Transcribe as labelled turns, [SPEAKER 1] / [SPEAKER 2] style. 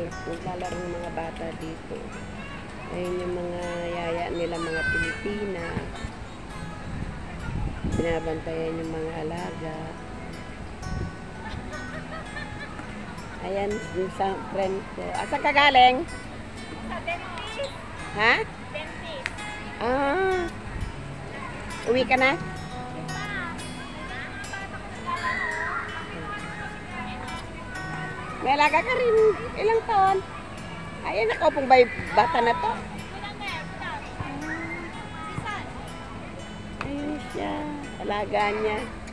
[SPEAKER 1] naglalaro ng mga bata dito. Ayun yung mga yaya nila, mga Pilipina. Binabantayan yung mga alaga. Ayan, sa friend ko. Asan ka galing?
[SPEAKER 2] Sa dentist.
[SPEAKER 1] Ha?
[SPEAKER 2] Dentist.
[SPEAKER 1] Ah. Uwi ka na? May alaga ka rin. Ilang taon? Ayan, ako pong bata na to. Ayun siya. Alaga niya.